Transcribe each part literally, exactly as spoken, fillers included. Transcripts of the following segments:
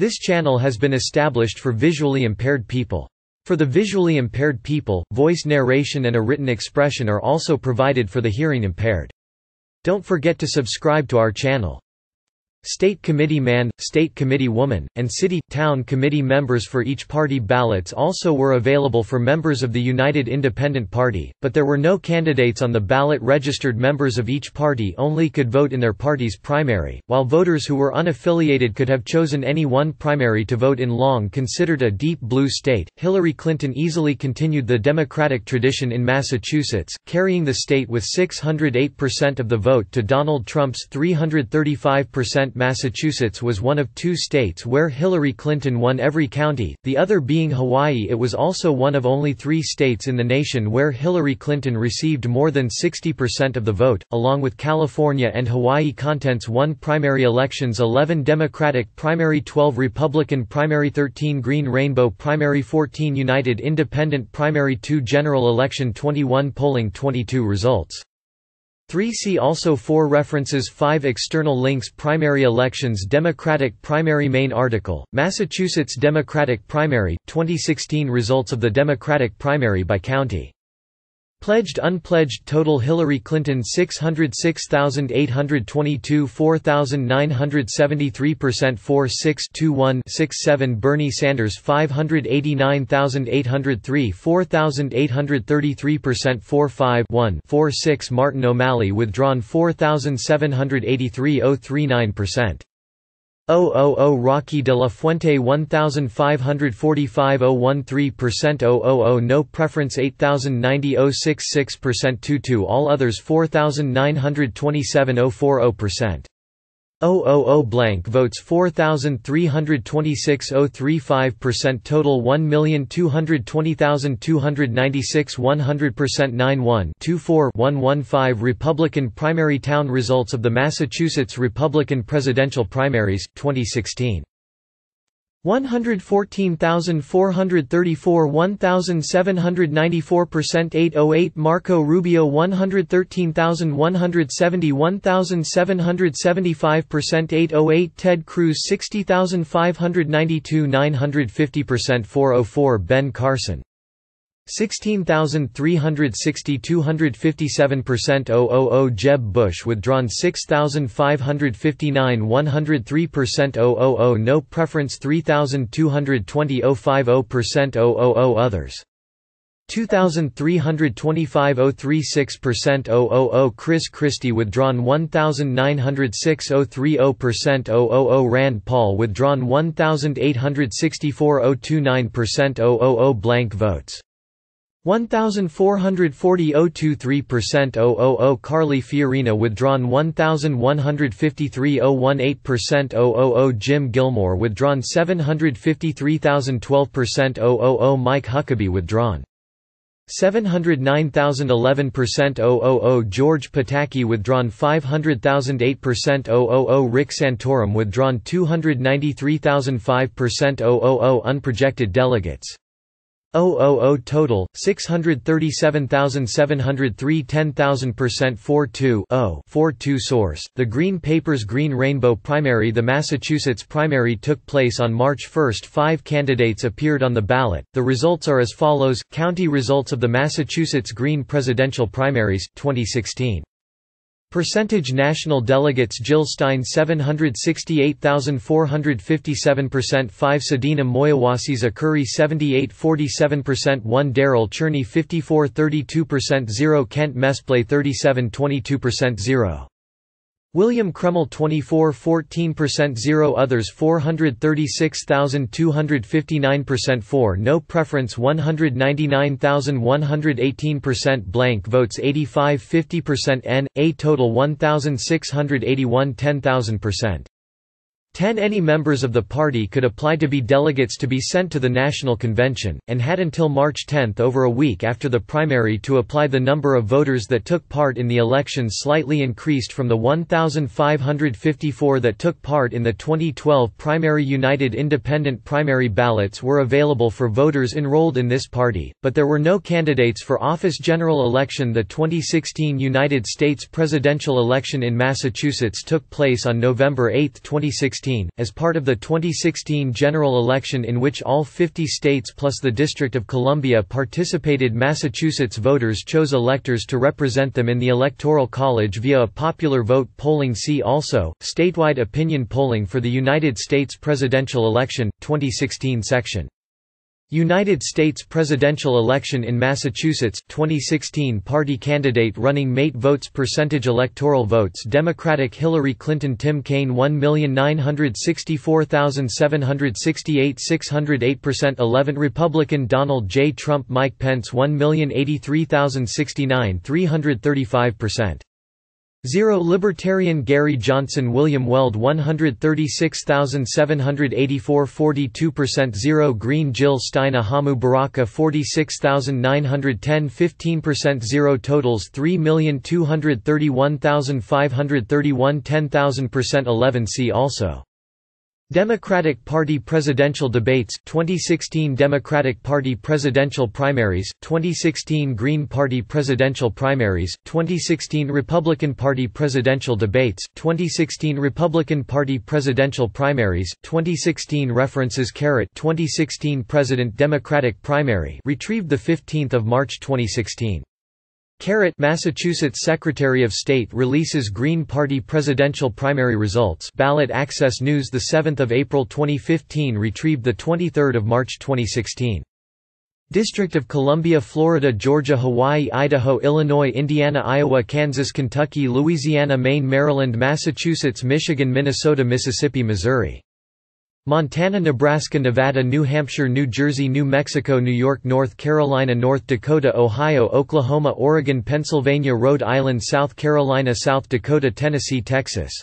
This channel has been established for visually impaired people. For the visually impaired people, voice narration and a written expression are also provided for the hearing impaired. Don't forget to subscribe to our channel. State committee man, state committee woman, and city, town committee members for each party. Ballots also were available for members of the United Independent Party, but there were no candidates on the ballot. Registered members of each party only could vote in their party's primary, while voters who were unaffiliated could have chosen any one primary to vote in. Long considered a deep blue state, Hillary Clinton easily continued the Democratic tradition in Massachusetts, carrying the state with six hundred eight percent of the vote to Donald Trump's three hundred thirty-five percent. Massachusetts was one of two states where Hillary Clinton won every county, the other being Hawaii. It was also one of only three states in the nation where Hillary Clinton received more than sixty percent of the vote, along with California and Hawaii. Contents: one primary elections, eleven Democratic primary, twelve Republican primary, thirteen Green Rainbow primary, fourteen United Independent primary, two general election, twenty-one polling, twenty-two results. three See also four references, five external links. Primary elections, Democratic primary. Main article, Massachusetts Democratic primary, twenty sixteen results of the Democratic primary by county. Pledged unpledged total: Hillary Clinton six hundred six thousand eight hundred twenty-two, four thousand nine hundred seventy-three percent, four six to one sixty-seven Bernie Sanders five hundred eighty-nine thousand eight hundred three, four thousand eight hundred thirty-three percent, forty-five to one forty-six Martin O'Malley withdrawn four thousand seven hundred eighty-three, zero thirty-nine percent. zero zero zero Rocky de la Fuente one thousand five hundred forty-five, zero thirteen percent. zero zero zero No preference eight thousand ninety, zero sixty-six percent. twenty-two All others four thousand nine hundred twenty-seven, zero forty percent. zero zero zero Blank votes four thousand three hundred twenty-six, zero thirty-five percent. Total one million two hundred twenty thousand two hundred ninety-six, one hundred percent. ninety-one, twenty-four, one fifteen Republican primary. Town results of the Massachusetts Republican presidential primaries, twenty sixteen. one hundred fourteen thousand four hundred thirty-four, one thousand seven hundred ninety-four percent. eight oh eight Marco Rubio one hundred thirteen thousand one hundred seventy, one thousand seven hundred seventy-five percent. eight oh eight Ted Cruz sixty thousand five hundred ninety-two, nine hundred fifty percent. four oh four Ben Carson sixteen thousand three hundred sixty, two hundred fifty-seven percent. zero zero zero Jeb Bush withdrawn six thousand five hundred fifty-nine, one hundred three percent. zero zero zero No preference three thousand two hundred twenty, zero fifty percent. zero zero zero Others two thousand three hundred twenty-five, zero thirty-six percent. zero zero zero Chris Christie withdrawn one thousand nine hundred six, zero thirty percent. zero zero zero Rand Paul withdrawn one thousand eight hundred sixty-four, zero twenty-nine percent. zero zero zero Blank votes one thousand four hundred forty, zero twenty-three percent. zero zero zero Carly Fiorina withdrawn one thousand one hundred fifty-three, zero eighteen percent. zero zero zero Jim Gilmore withdrawn seven hundred fifty-three thousand, twelve percent. zero zero zero Mike Huckabee withdrawn seven hundred nine thousand, eleven percent. zero zero zero George Pataki withdrawn five hundred thousand, eight percent. zero zero zero Rick Santorum withdrawn two hundred ninety-three thousand, five percent. zero zero zero Unprojected delegates zero zero zero Total, six hundred thirty-seven thousand seven hundred three, ten thousand percent. forty-two zero forty-two Source: The Green Paper's Green Rainbow Primary. The Massachusetts primary took place on March first. Five candidates appeared on the ballot. The results are as follows: County results of the Massachusetts Green presidential primaries, twenty sixteen. Percentage national delegates: Jill Stein seven hundred sixty-eight thousand four hundred fifty-seven percent. five Sedina Moyawasi Zakuri seventy-eight forty-seven percent. one Daryl Cherney fifty-four thirty-two percent. zero Kent Mesplay thirty-seven twenty-two percent. zero William Kreml twenty-four fourteen percent. zero Others four hundred thirty-six thousand two hundred fifty-nine percent. four No preference one hundred ninety-nine thousand one hundred eighteen percent. Blank votes eighty-five fifty percent. N A total one thousand six hundred eighty-one, ten thousand percent. ten Any members of the party could apply to be delegates to be sent to the National Convention, and had until March tenth, over a week after the primary, to apply. The number of voters that took part in the election slightly increased from the one thousand five hundred fifty-four that took part in the twenty twelve primary. United Independent primary ballots were available for voters enrolled in this party, but there were no candidates for office. General election: The twenty sixteen United States presidential election in Massachusetts took place on November eighth, twenty sixteen. sixteen, as part of the twenty sixteen general election in which all fifty states plus the District of Columbia participated. Massachusetts voters chose electors to represent them in the Electoral College via a popular vote polling. See also, statewide opinion polling for the United States presidential election, twenty sixteen section. United States presidential election in Massachusetts, twenty sixteen. Party candidate running mate votes. Percentage electoral votes. Democratic Hillary Clinton Tim Kaine one million nine hundred sixty-four thousand seven hundred sixty-eight six hundred eight percent eleven. Republican Donald J. Trump Mike Pence one million eighty-three thousand sixty-nine three hundred thirty-five percent zero. Libertarian Gary Johnson William Weld one hundred thirty-six thousand seven hundred eighty-four forty-two percent zero. Green Jill Stein Ahamu Baraka forty-six thousand nine hundred ten fifteen percent zero. Totals three million two hundred thirty-one thousand five hundred thirty-one ten thousand percent eleven. See also Democratic Party presidential debates, twenty sixteen Democratic Party presidential primaries, twenty sixteen Green Party presidential primaries, twenty sixteen Republican Party presidential debates, twenty sixteen Republican Party presidential primaries, twenty sixteen References Carat twenty sixteen President Democratic primary retrieved the fifteenth of March twenty sixteen. Carat Massachusetts Secretary of State releases Green Party presidential primary results. Ballot Access News the seventh of April twenty fifteen retrieved the twenty-third of March twenty sixteen. District of Columbia Florida Georgia Hawaii Idaho Illinois Indiana Iowa Kansas Kentucky Louisiana Maine Maryland Massachusetts Michigan Minnesota Mississippi Missouri Montana Nebraska Nevada New Hampshire New Jersey New Mexico New York North Carolina North Dakota Ohio Oklahoma Oregon Pennsylvania Rhode Island South Carolina South Dakota Tennessee Texas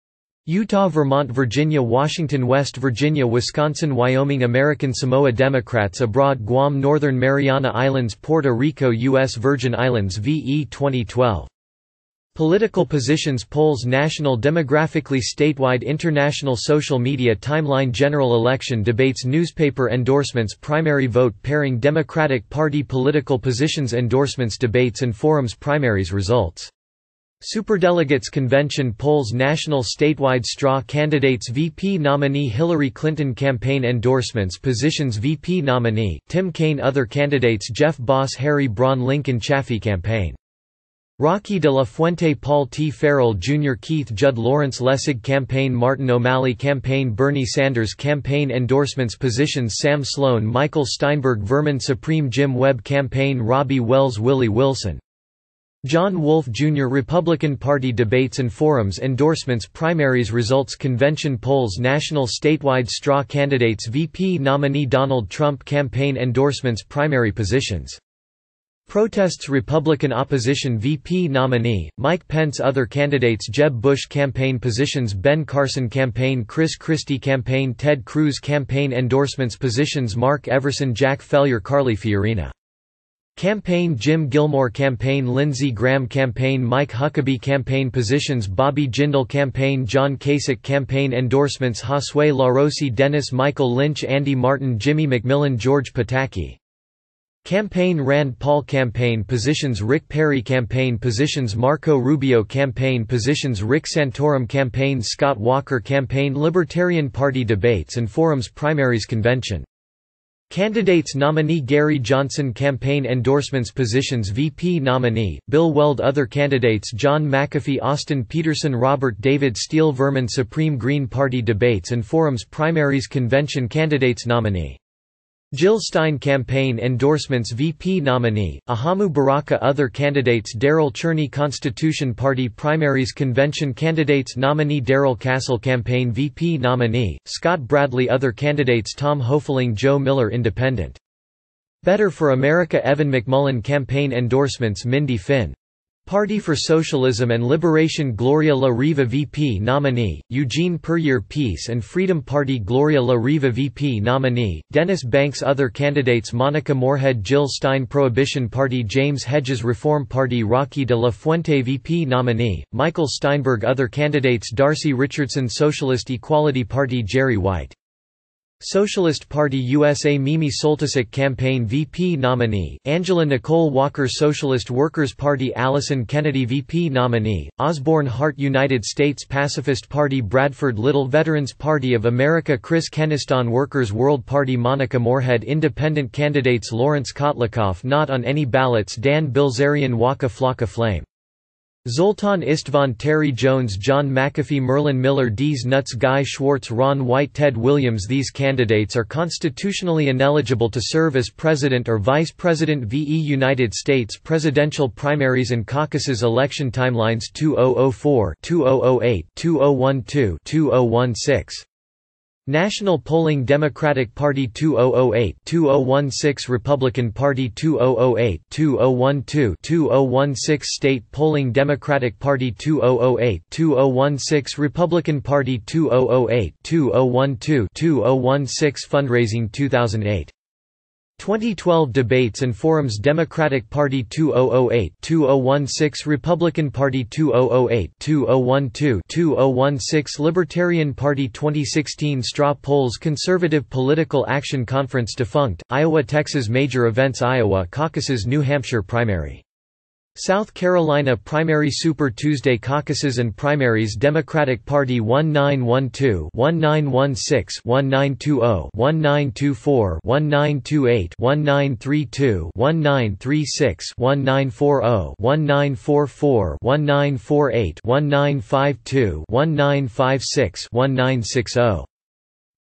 Utah Vermont Virginia Washington West Virginia Wisconsin Wyoming American Samoa Democrats abroad Guam Northern Mariana Islands Puerto Rico U S Virgin Islands V E twenty twelve Political positions polls national demographically statewide international social media timeline general election debates newspaper endorsements primary vote pairing Democratic Party political positions endorsements debates and forums primaries results Superdelegates Convention polls national statewide straw candidates V P nominee Hillary Clinton campaign endorsements positions V P nominee Tim Kaine other candidates Jeff Boss Harry Braun Lincoln Chaffee campaign Rocky de la Fuente Paul T. Farrell Junior Keith Judd Lawrence Lessig campaign Martin O'Malley campaign Bernie Sanders campaign endorsements positions Sam Sloan Michael Steinberg Vermin Supreme Jim Webb campaign Robbie Wells Willie Wilson John Wolfe Junior Republican Party debates and forums endorsements primaries results convention polls national statewide straw candidates V P nominee Donald Trump campaign endorsements primary positions Protests Republican opposition V P nominee, Mike Pence other candidates Jeb Bush campaign positions Ben Carson campaign Chris Christie campaign Ted Cruz campaign endorsements positions Mark Everson Jack Fellier Carly Fiorina campaign Jim Gilmore campaign Lindsey Graham campaign Mike Huckabee campaign positions Bobby Jindal campaign John Kasich campaign endorsements Josue LaRossi Dennis Michael Lynch Andy Martin Jimmy McMillan George Pataki Campaign Rand Paul campaign positions Rick Perry campaign positions Marco Rubio campaign positions Rick Santorum campaign Scott Walker campaign Libertarian Party debates and forums primaries convention Candidates nominee Gary Johnson campaign endorsements positions V P nominee, Bill Weld other candidates John McAfee Austin Peterson Robert David Steele Vermin Supreme Green Party debates and forums primaries convention candidates nominee Jill Stein campaign endorsements V P nominee, Ahamu Baraka other candidates Darrell Cherney Constitution Party primaries convention candidates nominee Darrell Castle campaign V P nominee, Scott Bradley other candidates Tom Hofeling Joe Miller Independent. Better for America Evan McMullen campaign endorsements Mindy Finn. Party for Socialism and Liberation Gloria La Riva V P nominee, Eugene Puryear Peace and Freedom Party Gloria La Riva V P nominee, Dennis Banks other candidates Monica Moorhead Jill Stein Prohibition Party James Hedges Reform Party Rocky de la Fuente V P nominee, Michael Steinberg other candidates Darcy Richardson Socialist Equality Party Jerry White Socialist Party U S A Mimi Soltysik Campaign V P nominee, Angela Nicole Walker Socialist Workers' Party Allison Kennedy V P nominee, Osborne Hart United States Pacifist Party Bradford Little Veterans Party of America Chris Keniston Workers' World Party Monica Moorhead Independent candidates Lawrence Kotlikoff Not on any ballots Dan Bilzerian Waka Flocka Flame Zoltan Istvan Terry Jones John McAfee Merlin Miller Dees Nuts Guy Schwartz Ron White Ted Williams These candidates are constitutionally ineligible to serve as President or Vice President v e United States presidential primaries and caucuses election timelines two thousand four, two thousand eight, two thousand twelve, two thousand sixteen National Polling Democratic Party two thousand eight, two thousand sixteen Republican Party two thousand eight, two thousand twelve, two thousand sixteen State Polling Democratic Party two thousand eight, two thousand sixteen Republican Party two thousand eight, two thousand two, two thousand sixteen Fundraising two thousand eight twenty twelve Debates and Forums Democratic Party two thousand eight, two thousand sixteen Republican Party two thousand eight, two thousand two, two thousand sixteen Libertarian Party twenty sixteen Straw Polls Conservative Political Action Conference Defunct, Iowa Texas Major Events Iowa Caucuses New Hampshire Primary South Carolina Primary Super Tuesday Caucuses and Primaries Democratic Party nineteen twelve, nineteen sixteen, nineteen twenty, nineteen twenty-four, nineteen twenty-eight, nineteen thirty-two, nineteen thirty-six, nineteen forty, nineteen forty-four, nineteen forty-eight, nineteen fifty-two, nineteen fifty-six, nineteen sixty